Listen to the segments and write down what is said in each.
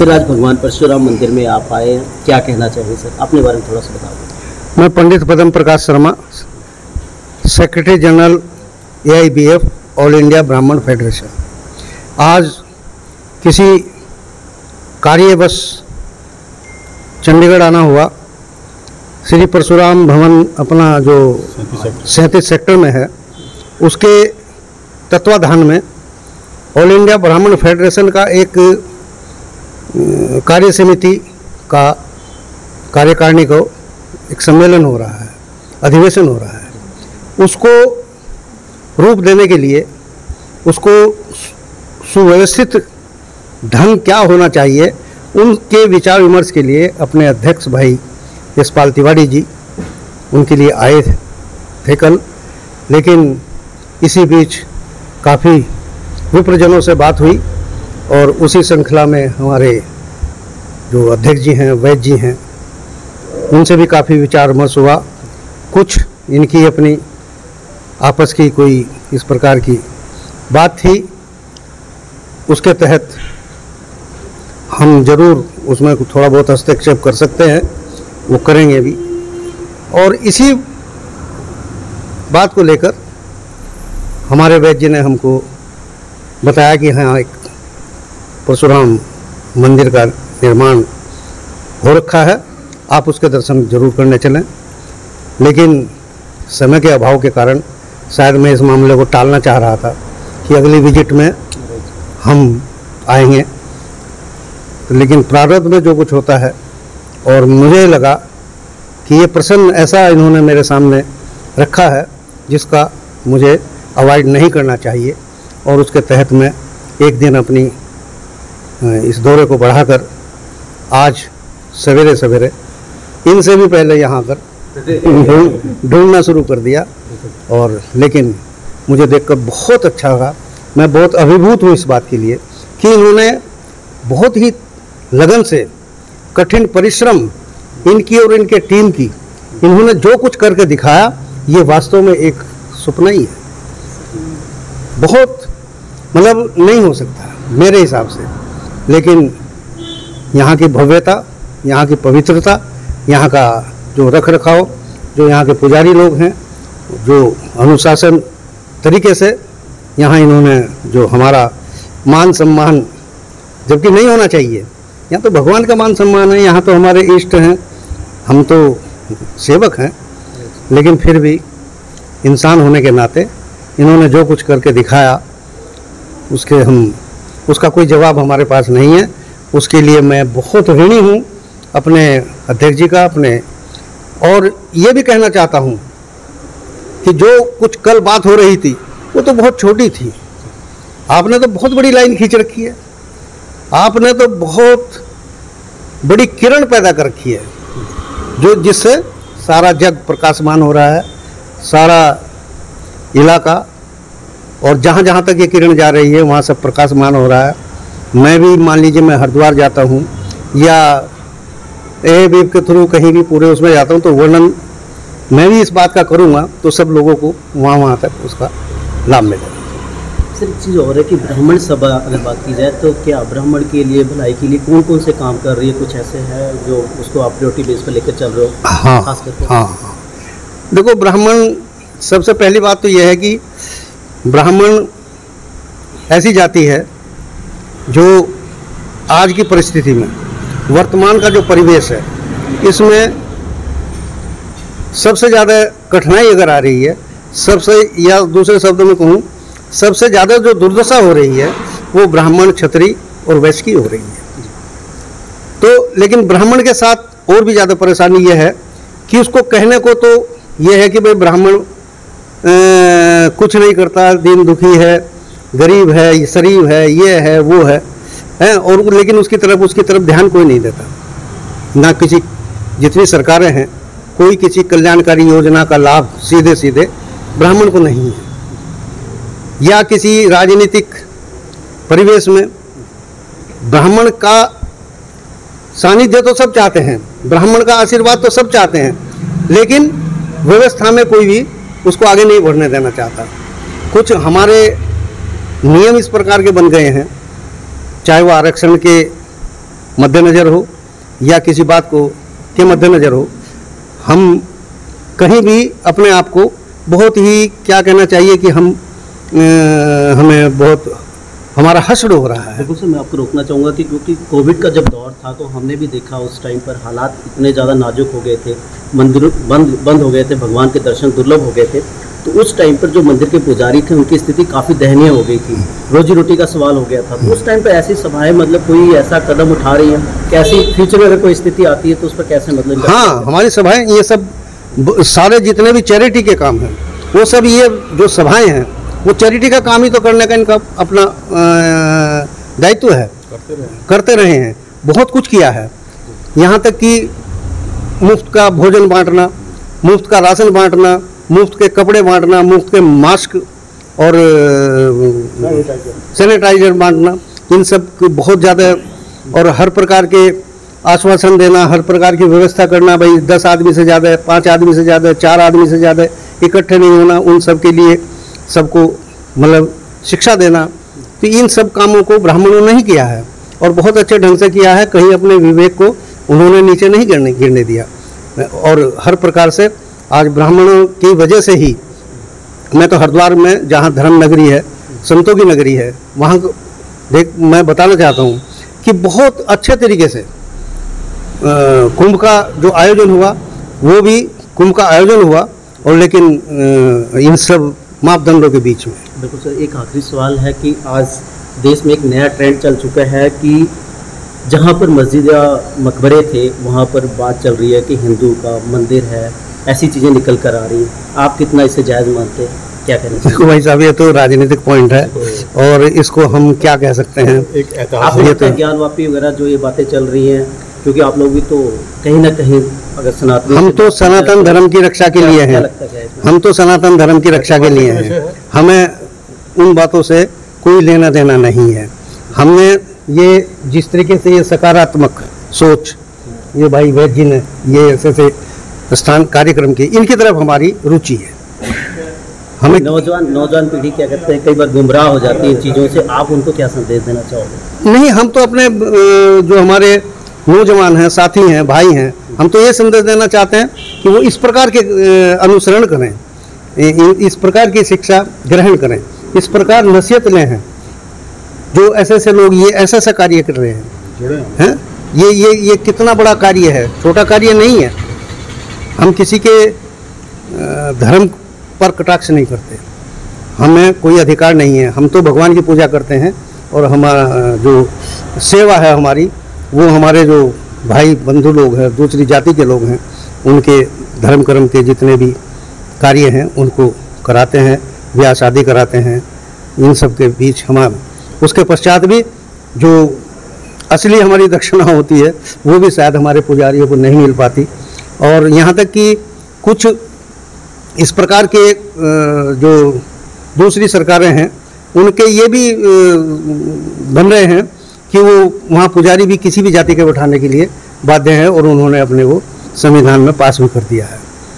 Sir आज भगवान परशुराम मंदिर में आप आए हैं, क्या कहना चाहिए सर? अपने बारे में थोड़ा सा बताओ। मैं Pandit Padma Prakash Sharma, secretary general AIBF all India Brahmin federation. आज किसी कार्यवश चंडीगढ़ आना हुआ। श्री परशुराम भवन अपना जो 37 सेक्टर में है, उसके तत्वाधान में ऑल इंडिया ब्राह्मण फेडरेशन का एक कार्य समिति का कार्यकारिणी को एक सम्मेलन हो रहा है, अधिवेशन हो रहा है। उसको रूप देने के लिए, उसको सुव्यवस्थित ढंग क्या होना चाहिए, उनके विचार विमर्श के लिए अपने अध्यक्ष भाई यशपाल तिवारी जी उनके लिए आए थे कल। लेकिन इसी बीच काफ़ी विप्रजनों से बात हुई और उसी श्रृंखला में हमारे जो अध्यक्ष जी हैं, वैद्य जी हैं, उनसे भी काफ़ी विचार विमर्श हुआ। कुछ इनकी अपनी आपस की कोई इस प्रकार की बात थी, उसके तहत हम जरूर उसमें थोड़ा बहुत हस्तक्षेप कर सकते हैं, वो करेंगे भी। और इसी बात को लेकर हमारे वैद्य जी ने हमको बताया कि हाँ, एक परशुराम मंदिर का निर्माण हो रखा है, आप उसके दर्शन जरूर करने चलें। लेकिन समय के अभाव के कारण शायद मैं इस मामले को टालना चाह रहा था कि अगली विजिट में हम आएंगे। लेकिन प्रारब्ध में जो कुछ होता है, और मुझे लगा कि ये प्रश्न ऐसा इन्होंने मेरे सामने रखा है जिसका मुझे अवॉइड नहीं करना चाहिए, और उसके तहत मैं एक दिन अपनी इस दौरे को बढ़ाकर आज सवेरे सवेरे इनसे भी पहले यहाँ आकर ढूंढना शुरू कर दिया। और लेकिन मुझे देखकर बहुत अच्छा लगा। मैं बहुत अभिभूत हूँ इस बात के लिए कि इन्होंने बहुत ही लगन से, कठिन परिश्रम इनकी और इनके टीम की, इन्होंने जो कुछ करके दिखाया, ये वास्तव में एक सपना ही है। बहुत मतलब नहीं हो सकता मेरे हिसाब से, लेकिन यहाँ की भव्यता, यहाँ की पवित्रता, यहाँ का जो रख रखाव, जो यहाँ के पुजारी लोग हैं, जो अनुशासन तरीके से यहाँ इन्होंने जो हमारा मान सम्मान, जबकि नहीं होना चाहिए, यहाँ तो भगवान का मान सम्मान है, यहाँ तो हमारे इष्ट हैं, हम तो सेवक हैं, लेकिन फिर भी इंसान होने के नाते इन्होंने जो कुछ करके दिखाया, उसका कोई जवाब हमारे पास नहीं है। उसके लिए मैं बहुत ऋणी हूँ अपने अध्यक्ष जी का, अपने। और ये भी कहना चाहता हूँ कि जो कुछ कल बात हो रही थी वो तो बहुत छोटी थी, आपने तो बहुत बड़ी लाइन खींच रखी है, आपने तो बहुत बड़ी किरण पैदा कर रखी है, जो जिससे सारा जग प्रकाशमान हो रहा है, सारा इलाका, और जहाँ जहाँ तक ये किरण जा रही है वहाँ सब प्रकाशमान हो रहा है। मैं भी मान लीजिए मैं हरिद्वार जाता हूँ या AIBF के थ्रू कहीं भी पूरे उसमें जाता हूँ, तो वर्णन मैं भी इस बात का करूँगा तो सब लोगों को वहाँ तक उसका लाभ मिलेगा। सर एक चीज़ और है कि ब्राह्मण सभा अगर बात की जाए तो क्या ब्राह्मण के लिए, भलाई के लिए कौन कौन से काम कर रही है? कुछ ऐसे हैं जो उसको आप प्रायोरिटी बेस पर लेकर चल रहे हो? हाँ, खास करके हाँ। देखो, ब्राह्मण, सबसे पहली बात तो यह है कि ब्राह्मण ऐसी जाति है जो आज की परिस्थिति में, वर्तमान का जो परिवेश है, इसमें सबसे ज़्यादा कठिनाई अगर आ रही है, सबसे, या दूसरे शब्दों में कहूँ, सबसे ज़्यादा जो दुर्दशा हो रही है वो ब्राह्मण, क्षत्रिय और वैश्य की हो रही है। तो लेकिन ब्राह्मण के साथ और भी ज़्यादा परेशानी यह है कि उसको कहने को तो यह है कि भाई ब्राह्मण कुछ नहीं करता, दीन दुखी है, गरीब है, शरीफ है, ये है, वो है, और लेकिन उसकी तरफ ध्यान कोई नहीं देता। ना किसी, जितनी सरकारें हैं, कोई किसी कल्याणकारी योजना का लाभ सीधे सीधे ब्राह्मण को नहीं है। या किसी राजनीतिक परिवेश में ब्राह्मण का सानिध्य तो सब चाहते हैं, ब्राह्मण का आशीर्वाद तो सब चाहते हैं, लेकिन व्यवस्था में कोई भी उसको आगे नहीं बढ़ने देना चाहता। कुछ हमारे नियम इस प्रकार के बन गए हैं, चाहे वो आरक्षण के मद्देनज़र हो या किसी बात को के मद्देनज़र हो, हम कहीं भी अपने आप को बहुत ही क्या कहना चाहिए कि हमें बहुत हमारा हश्र हो रहा है। बिल्कुल सर, मैं आपको रोकना चाहूँगा कि क्योंकि कोविड का जब दौर था तो हमने भी देखा उस टाइम पर हालात इतने ज़्यादा नाजुक हो गए थे, मंदिर बंद हो गए थे, भगवान के दर्शन दुर्लभ हो गए थे। तो उस टाइम पर जो मंदिर के पुजारी थे उनकी स्थिति काफ़ी दयनीय हो गई थी, रोजी रोटी का सवाल हो गया था। तो उस टाइम पर ऐसी सभाएं मतलब कोई ऐसा कदम उठा रही हैं, कैसी फ्यूचर में अगर कोई स्थिति आती है तो उस पर कैसे मतलब? हाँ, हमारी सभाएं ये सब सारे जितने भी चैरिटी के काम हैं वो सब, ये जो सभाएं हैं वो चैरिटी का काम ही तो करने का इनका अपना दायित्व है, करते रहे हैं, बहुत कुछ किया है। यहाँ तक कि मुफ्त का भोजन बांटना, मुफ्त का राशन बांटना, मुफ्त के कपड़े बांटना, मुफ्त के मास्क और सैनिटाइजर बांटना, इन सब की बहुत ज़्यादा, और हर प्रकार के आश्वासन देना, हर प्रकार की व्यवस्था करना, भाई 10 आदमी से ज़्यादा, 5 आदमी से ज़्यादा, 4 आदमी से ज़्यादा इकट्ठे नहीं होना, उन सब के लिए सबको मतलब शिक्षा देना। तो इन सब कामों को ब्राह्मणों ने ही किया है और बहुत अच्छे ढंग से किया है, कहीं अपने विवेक को उन्होंने नीचे नहीं गिरने दिया। और हर प्रकार से आज ब्राह्मणों की वजह से ही मैं तो हरिद्वार में, जहाँ धर्म नगरी है, संतों की नगरी है, वहाँ मैं बताना चाहता हूँ कि बहुत अच्छे तरीके से कुंभ का जो आयोजन हुआ, वो भी कुंभ का आयोजन हुआ, और लेकिन इन सब मापदंडों के बीच में। बिल्कुल सर, एक आखिरी सवाल है कि आज देश में एक नया ट्रेंड चल चुका है कि जहाँ पर मस्जिद या मकबरे थे वहाँ पर बात चल रही है कि हिंदू का मंदिर है, ऐसी चीज़ें निकल कर आ रही हैं। आप कितना इसे जायज़ मानते हैं, क्या कहना चाहिए? देखो भाई साहब, ये तो राजनीतिक पॉइंट है और इसको हम क्या कह सकते हैं, एक ऐतिहासिक ज्ञानवापी वगैरह जो ये बातें चल रही हैं, क्योंकि आप लोग भी तो कहीं ना कहीं अगर सनातन, हम तो सनातन धर्म की रक्षा के लिए हैं, हम तो सनातन धर्म की रक्षा के लिए हैं, हमें उन बातों से कोई लेना देना नहीं है। हमने ये जिस तरीके से ये सकारात्मक सोच, ये भाई वैद्य जी ने ये ऐसे स्थान कार्यक्रम की, इनकी तरफ हमारी रुचि है। हमें नौजवान पीढ़ी क्या करते हैं, कई बार गुमराह हो जाती है इन चीज़ों से, आप उनको क्या संदेश देना चाहोगे? नहीं, हम तो अपने जो हमारे नौजवान हैं, साथी हैं, भाई हैं, हम तो ये संदेश देना चाहते हैं कि वो इस प्रकार के अनुसरण करें, इस प्रकार की शिक्षा ग्रहण करें, इस प्रकार नसीहत लें हैं। जो ऐसे ऐसे लोग ये ऐसा ऐसा कार्य कर रहे हैं, ये कितना बड़ा कार्य है, छोटा कार्य नहीं है। हम किसी के धर्म पर कटाक्ष नहीं करते, हमें कोई अधिकार नहीं है, हम तो भगवान की पूजा करते हैं, और हमारा जो सेवा है हमारी, वो हमारे जो भाई बंधु लोग हैं, दूसरी जाति के लोग हैं, उनके धर्म कर्म के जितने भी कार्य हैं उनको कराते हैं, ब्याह शादी कराते हैं, इन सब के बीच हमारा, उसके पश्चात भी जो असली हमारी दक्षिणा होती है वो भी शायद हमारे पुजारियों को नहीं मिल पाती। और यहाँ तक कि कुछ इस प्रकार के जो दूसरी सरकारें हैं उनके ये भी बन रहे हैं कि वो वहाँ पुजारी भी किसी भी जाति के बैठाने के लिए बाध्य हैं, और उन्होंने अपने वो संविधान में पास भी कर दिया है।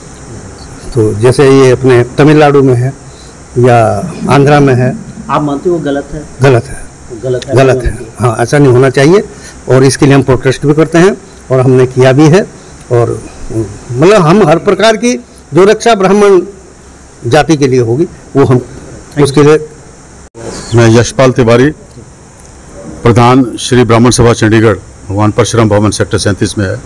तो जैसे ये अपने तमिलनाडु में है या आंध्रा में है। आप मानते हो गलत है? गलत है, हाँ, ऐसा नहीं होना चाहिए, और इसके लिए हम प्रोटेस्ट भी करते हैं और हमने किया भी है। और मतलब हम हर प्रकार की जो रक्षा ब्राह्मण जाति के लिए होगी वो हम उसके लिए। मैं यशपाल तिवारी, प्रधान श्री ब्राह्मण सभा चंडीगढ़, भगवान परशुराम भवन सेक्टर 37 में है।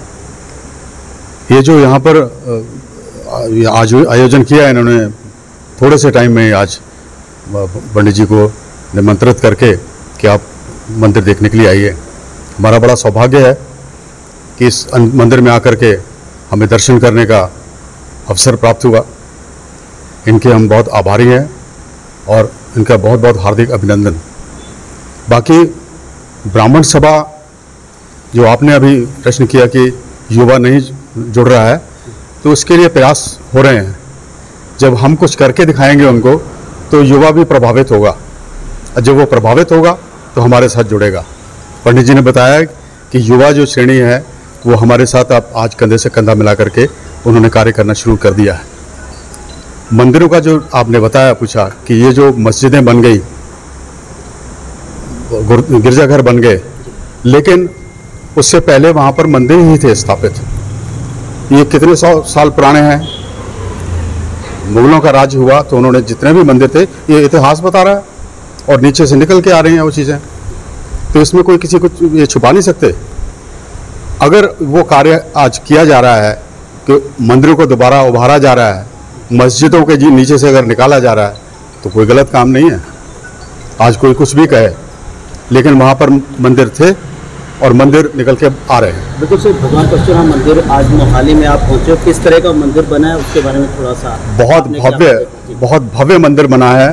ये जो यहाँ पर आज आयोजन किया है इन्होंने, थोड़े से टाइम में आज पंडित जी को निमंत्रित करके कि आप मंदिर देखने के लिए आइए। हमारा बड़ा सौभाग्य है कि इस मंदिर में आकर के हमें दर्शन करने का अवसर प्राप्त हुआ। इनके हम बहुत आभारी हैं और इनका बहुत बहुत हार्दिक अभिनंदन। बाकी ब्राह्मण सभा जो आपने अभी प्रश्न किया कि युवा नहीं जुड़ रहा है, तो उसके लिए प्रयास हो रहे हैं। जब हम कुछ करके दिखाएंगे उनको तो युवा भी प्रभावित होगा, और जब वो प्रभावित होगा तो हमारे साथ जुड़ेगा। पंडित जी ने बताया कि युवा जो श्रेणी है वो हमारे साथ आप आज कंधे से कंधा मिला करके उन्होंने कार्य करना शुरू कर दिया है। मंदिरों का जो आपने बताया, पूछा कि ये जो मस्जिदें बन गई, गिरजाघर बन गए, लेकिन उससे पहले वहाँ पर मंदिर ही थे स्थापित। ये कितने 100 साल पुराने हैं। मुगलों का राज्य हुआ तो उन्होंने जितने भी मंदिर थे, ये इतिहास बता रहा है, और नीचे से निकल के आ रही हैं वो चीज़ें। तो इसमें कोई किसी को ये छुपा नहीं सकते। अगर वो कार्य आज किया जा रहा है कि मंदिरों को दोबारा उभारा जा रहा है, मस्जिदों के जी नीचे से अगर निकाला जा रहा है, तो कोई गलत काम नहीं है। आज कोई कुछ भी कहे, लेकिन वहाँ पर मंदिर थे और मंदिर निकल के आ रहे हैं। बिल्कुल सर, भगवान परशुराम मंदिर आज मोहाली में आप पहुँचे हो, किस तरह का मंदिर बना है उसके बारे में थोड़ा सा। बहुत भव्य मंदिर बना है।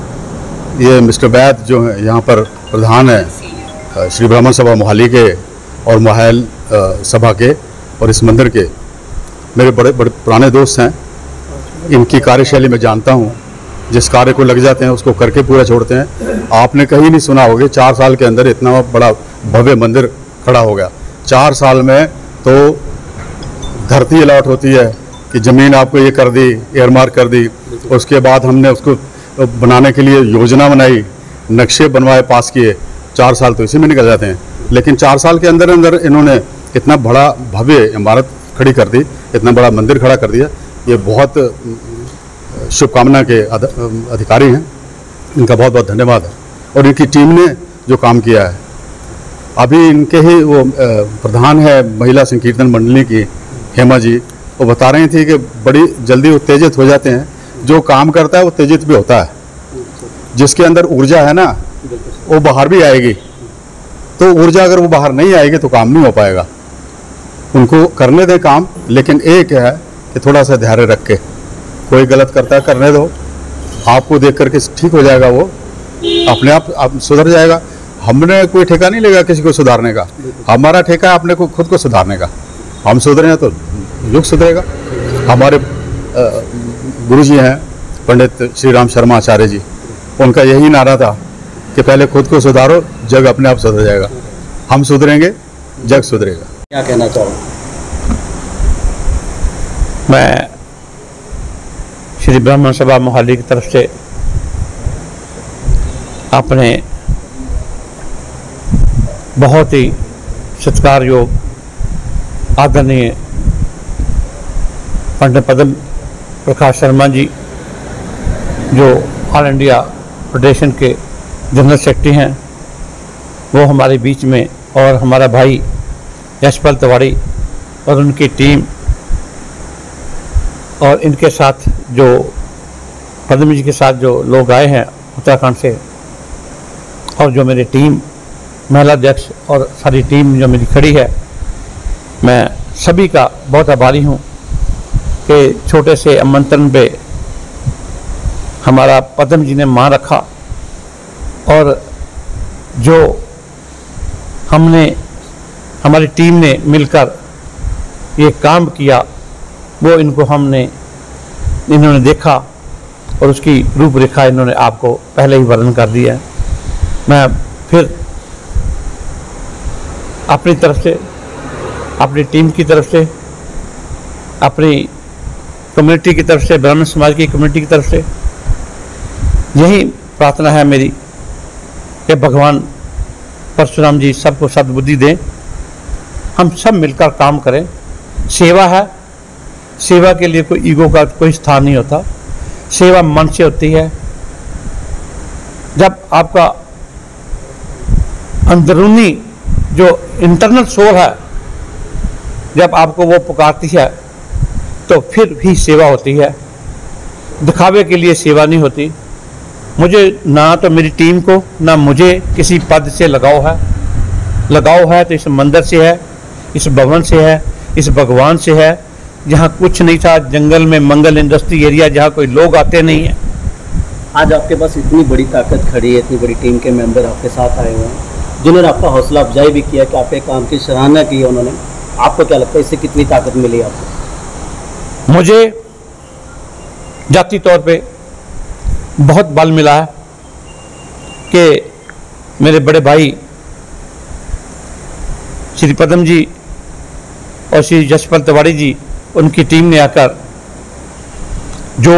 ये मिस्टर वैद जो है यहाँ पर प्रधान है श्री ब्राह्मण सभा मोहाली के और मोहाल सभा के, और इस मंदिर के मेरे बड़े बड़े पुराने दोस्त हैं। इनकी कार्यशैली में जानता हूँ, जिस कार्य को लग जाते हैं उसको करके पूरा छोड़ते हैं। आपने कहीं नहीं सुना होगा 4 साल के अंदर इतना बड़ा भव्य मंदिर खड़ा हो गया। 4 साल में तो धरती अलॉट होती है कि ज़मीन आपको ये कर दी, एयरमार्क कर दी। उसके बाद हमने उसको बनाने के लिए योजना बनाई, नक्शे बनवाए, पास किए। 4 साल तो इसी में निकल जाते हैं, लेकिन 4 साल के अंदर अंदर इन्होंने इतना बड़ा भव्य इमारत खड़ी कर दी, इतना बड़ा मंदिर खड़ा कर दिया। ये बहुत शुभकामना के अधिकारी हैं, इनका बहुत बहुत धन्यवाद है। और इनकी टीम ने जो काम किया है, अभी इनके ही वो प्रधान है महिला संकीर्तन मंडली की हेमा जी, वो बता रही थी कि बड़ी जल्दी उत्तेजित हो जाते हैं। जो काम करता है वो उत्तेजित भी होता है। जिसके अंदर ऊर्जा है ना, वो बाहर भी आएगी। तो ऊर्जा अगर वो बाहर नहीं आएगी तो काम नहीं हो पाएगा। उनको करने दें काम, लेकिन एक है कि थोड़ा सा धैर्य रख के, कोई गलत करता है करने दो, आपको देख करके ठीक हो जाएगा, वो अपने आप सुधर जाएगा। हमने कोई ठेका नहीं लेगा किसी को सुधारने का, हमारा ठेका है अपने को खुद को सुधारने का। हम सुधरे तो युग सुधरेगा। हमारे गुरु जी हैं पंडित श्री राम शर्मा आचार्य जी, उनका यही नारा था कि पहले खुद को सुधारो, जग अपने आप सुधर जाएगा। हम सुधरेंगे, जग सुधरेगा। क्या कहना चाहो? मैं श्री ब्राह्मण सभा मोहाली की तरफ से अपने बहुत ही सत्कारयोग आदरणीय पंडित पद्म प्रकाश शर्मा जी, जो ऑल इंडिया फेडरेशन के जनरल सेक्रेटरी हैं, वो हमारे बीच में, और हमारा भाई यशपाल तिवारी और उनकी टीम, और इनके साथ जो पद्म जी के साथ जो लोग आए हैं उत्तराखंड से, और जो मेरी टीम महिला अध्यक्ष और सारी टीम जो मेरी खड़ी है, मैं सभी का बहुत आभारी हूँ कि छोटे से आमंत्रण पे हमारा पद्म जी ने मान रखा, और जो हमने हमारी टीम ने मिलकर ये काम किया, वो इन्होंने देखा, और उसकी रूपरेखा इन्होंने आपको पहले ही वर्णन कर दिया है। मैं फिर अपनी तरफ से, अपनी टीम की तरफ से, अपनी कम्युनिटी की तरफ से, ब्राह्मण समाज की कम्युनिटी की तरफ से यही प्रार्थना है मेरी कि भगवान परशुराम जी सबको सद्बुद्धि दें। हम सब मिलकर काम करें। सेवा है, सेवा के लिए कोई ईगो का कोई स्थान नहीं होता। सेवा मन से होती है। जब आपका अंदरूनी जो इंटरनल सोल है, जब आपको वो पुकारती है, तो फिर भी सेवा होती है। दिखावे के लिए सेवा नहीं होती। मुझे ना तो मेरी टीम को, ना मुझे किसी पद से लगाव है। लगाव है तो इस मंदिर से है, इस भवन से है, इस भगवान से है, जहाँ कुछ नहीं था, जंगल में मंगल इंडस्ट्री एरिया, जहाँ कोई लोग आते नहीं हैं। आज आपके पास इतनी बड़ी ताकत खड़ी है, इतनी बड़ी टीम के मेंबर आपके साथ आए हुए हैं, जिन्होंने आपका हौसला अफजाई भी किया, कि आपके काम की सराहना की उन्होंने। आपको क्या लगता है इससे कितनी ताकत मिली आपको? मुझे जाति तौर पे बहुत बल मिला है कि मेरे बड़े भाई श्री पद्म जी और श्री यशपाल तिवारी जी, उनकी टीम ने आकर, जो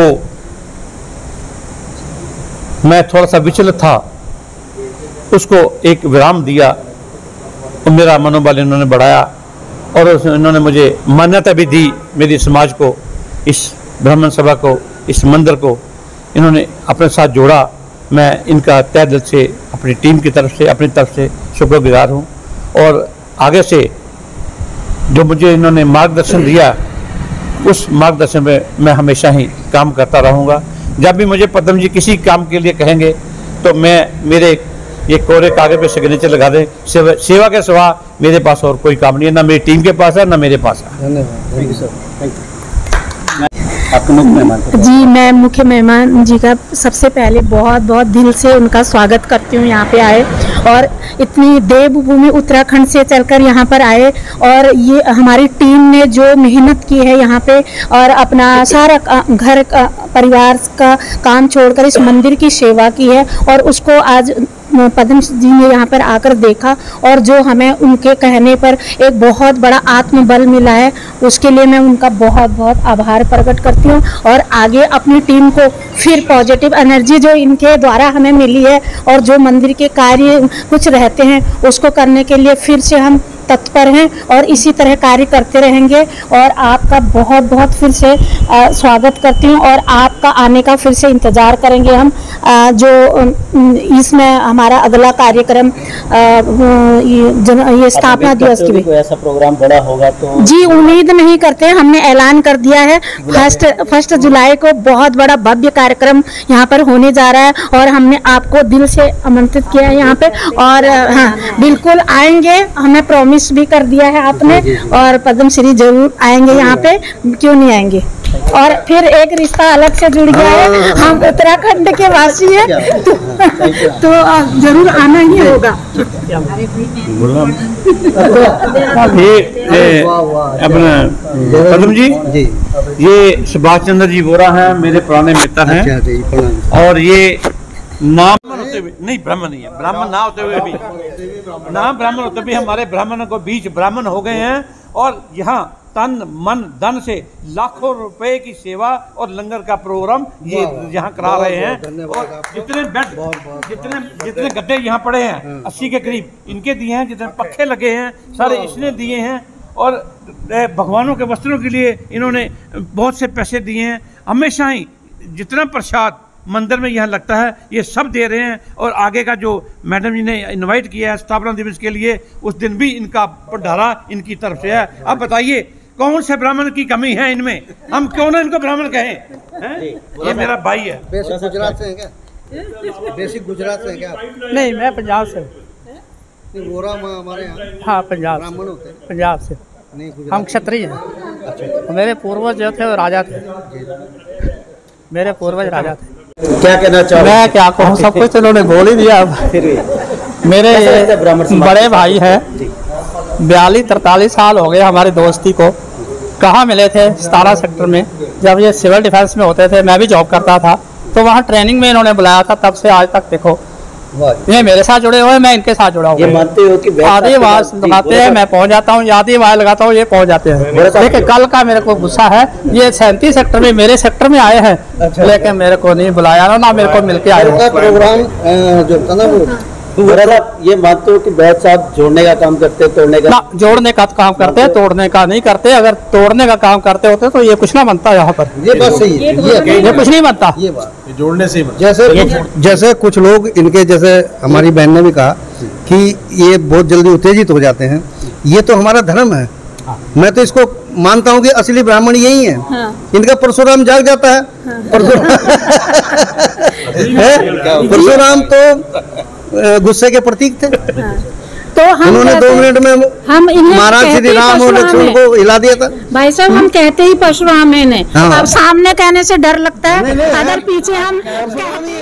मैं थोड़ा सा विचलित था, उसको एक विराम दिया मेरा मनोबल इन्होंने बढ़ाया और इन्होंने मुझे मान्यता भी दी, मेरी समाज को, इस ब्राह्मण सभा को, इस मंदिर को इन्होंने अपने साथ जोड़ा। मैं इनका तहे दिल से अपनी टीम की तरफ से, अपनी तरफ से शुक्रगुजार हूँ। और आगे से जो मुझे इन्होंने मार्गदर्शन दिया, उस मार्गदर्शन में मैं हमेशा ही काम करता रहूँगा। जब भी मुझे पद्म जी किसी काम के लिए कहेंगे तो मैं मेरे ये कोरे कागज पे सिग्नेचर लगा दें। सेवा के सिवा मेरे पास और कोई काम नहीं है, ना मेरी टीम के पास है, ना मेरे पास है। धन्यवाद। Thank you sir, thank you. आपका मुख्य मेहमान को जी, मैं मुख्य मेहमान जी का सबसे पहले बहुत बहुत दिल से उनका स्वागत करती हूँ। यहाँ पे आए और इतनी देवभूमि उत्तराखंड से चलकर यहाँ पर आए और ये हमारी टीम ने जो मेहनत की है यहाँ पे और अपना सारा घर का परिवार का काम छोड़कर इस मंदिर की सेवा की है और उसको आज पद्म जी ने यहाँ पर आकर देखा और जो हमें उनके कहने पर एक बहुत बड़ा आत्मबल मिला है, उसके लिए मैं उनका बहुत बहुत आभार प्रकट करती हूँ। और आगे अपनी टीम को फिर पॉजिटिव एनर्जी जो इनके द्वारा हमें मिली है और जो मंदिर के कार्य कुछ रहते हैं उसको करने के लिए फिर से हम तत्पर हैं और इसी तरह कार्य करते रहेंगे। और आपका बहुत बहुत फिर से स्वागत करती हूँ और आपका आने का फिर से इंतज़ार करेंगे हम। जो इसमें हमारा अगला कार्यक्रम ये स्थापना दिवस की भी कोई ऐसा प्रोग्राम बड़ा होगा तो जी उम्मीद नहीं करते, हमने ऐलान कर दिया है। फर्स्ट जुलाई को बहुत बड़ा भव्य कार्यक्रम यहाँ पर होने जा रहा है और हमने आपको दिल से आमंत्रित किया है यहाँ पे। और हाँ, बिल्कुल आएंगे, हमें प्रॉमिस भी कर दिया है आपने और पद्मश्री जरूर आएंगे यहाँ पे, क्यों नहीं आएंगे। और फिर एक रिश्ता अलग से जुड़ गया है, हम उत्तराखंड के वासी हैं तो जरूर आना ही होगा। अपना पद्म जी, ये सुभाष चंद्र जी बोरा हैं, मेरे पुराने मित्र हैं। और ये नाम होते हुए नहीं, ब्राह्मण नहीं है, ब्राह्मण ना होते हुए भी, नाम ब्राह्मण होते भी हमारे ब्राह्मणों को बीच ब्राह्मण हो गए हैं और यहाँ तन मन धन से लाखों रुपए की सेवा और लंगर का प्रोग्राम ये यहाँ करा रहे हैं। और जितने बेड, जितने गड्ढे यहाँ पड़े हैं 80 के करीब इनके दिए हैं, जितने पक्खे लगे हैं सारे इसने दिए हैं। और भगवानों के वस्त्रों के लिए इन्होंने बहुत से पैसे दिए हैं। हमेशा ही जितना प्रसाद मंदिर में यहाँ लगता है ये सब दे रहे हैं। और आगे का जो मैडम जी ने इनवाइट किया है स्थापना दिवस के लिए, उस दिन भी इनका भंडारा इनकी तरफ से है। अब बताइए कौन से ब्राह्मण की कमी है इनमें, हम क्यों ना इनको ब्राह्मण कहें, हैं? ये मेरा भाई है। बेसिक गुजरात से है क्या? बेसिक गुजरात से है क्या? नहीं, मैं पंजाब से। नहीं, वोरा हमारे यहाँ हाँ, पंजाब ब्राह्मण होते हैं। पंजाब से नहीं, हम क्षत्रिय हैं। अच्छा। मेरे पूर्वज जो थे वो राजा थे, मेरे पूर्वज राजा थे। क्या कहना चाहो? मैं क्या कहूँ, सब कुछ इन्होंने बोल ही दिया। मेरे बड़े भाई हैं, 42-43 साल हो गए हमारी दोस्ती को। कहाँ मिले थे? 17 सेक्टर में, जब ये सिविल डिफेंस में होते थे, मैं भी जॉब करता था, तो वहाँ ट्रेनिंग में इन्होंने बुलाया था। तब से आज तक देखो ये मेरे साथ जुड़े हुए, मैं इनके साथ जुड़ा हूँ। ये मानते हो कि आधी आवाज लगाते हैं मैं पहुँच जाता हूँ, आधी आवाज लगाता हूँ ये पहुँच जाते हैं। लेकिन कल का मेरे को गुस्सा है, ये 37 सेक्टर में मेरे सेक्टर में आए हैं। अच्छा। लेकिन मेरे को नहीं बुलाया ना मेरे को मिलके आए। प्रोग्राम जो था ना वो ये मानते हो कि बैठ साहब जोड़ने का काम करते, तोड़ने का? जोड़ने का काम करते हैं, तोड़ने का नहीं करते। अगर तोड़ने का काम करते होते तो ये कुछ ना बनता यहाँ पर। ये बात सही है, ये कुछ नहीं बनता। ये बात जोड़ने से जैसे कुछ लोग इनके, जैसे हमारी बहन ने भी कहा कि ये बहुत जल्दी उत्तेजित हो जाते हैं, ये तो हमारा धर्म है। मैं तो इसको मानता हूँ कि असली ब्राह्मण यही है। हाँ। इनका परशुराम जाग जाता है। हाँ। परशुराम तो गुस्से के प्रतीक थे। हाँ। तो उन्होंने 2 मिनट में हम महाराज श्री राम और लक्ष्मण को हिला दिया था। भाई साहब, हम कहते ही परशुराम है। अब सामने कहने से डर लगता है, अगर पीछे हम